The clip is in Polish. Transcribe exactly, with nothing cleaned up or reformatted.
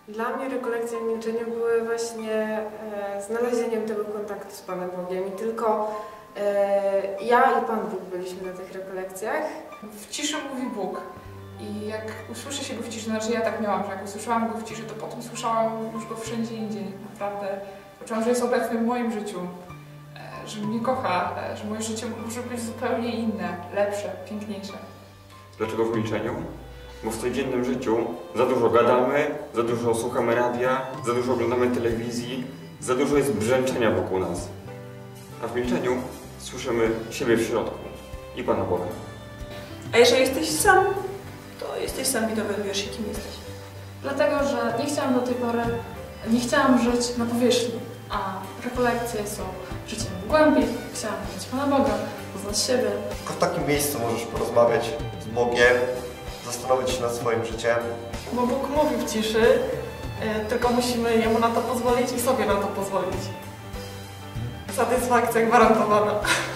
Dla mnie rekolekcje w milczeniu były właśnie e, znalezieniem tego kontaktu z Panem Bogiem i tylko e, ja i Pan Bóg byliśmy na tych rekolekcjach. W ciszy mówi Bóg i jak usłyszę się Go w ciszy, znaczy ja tak miałam, że jak usłyszałam Go w ciszy, to potem słyszałam już Go wszędzie indziej. Naprawdę poczułam, że jest obecny w moim życiu, e, że mnie kocha, e, że moje życie może być zupełnie inne, lepsze, piękniejsze. Dlaczego w milczeniu? Bo w codziennym życiu za dużo gadamy, za dużo słuchamy radia, za dużo oglądamy telewizji, za dużo jest brzęczenia wokół nas. A w milczeniu słyszymy siebie w środku i Pana Boga. A jeżeli jesteś sam, to jesteś sam i dowiadujesz się, kim jesteś. Dlatego, że nie chciałam do tej pory, nie chciałam żyć na powierzchni, a rekolekcje są życiem w głębi. Chciałam poznać Pana Boga, poznać siebie. Tylko w takim miejscu możesz porozmawiać z Bogiem, zastanowić się nad swoim życiem. Bo Bóg mówi w ciszy, tylko musimy Jemu na to pozwolić i sobie na to pozwolić. Satysfakcja gwarantowana.